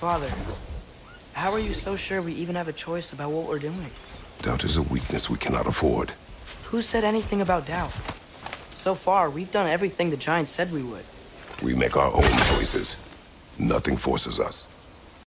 Father, how are you so sure we even have a choice about what we're doing? Doubt is a weakness we cannot afford. Who said anything about doubt? So far, we've done everything the giants said we would. We make our own choices. Nothing forces us.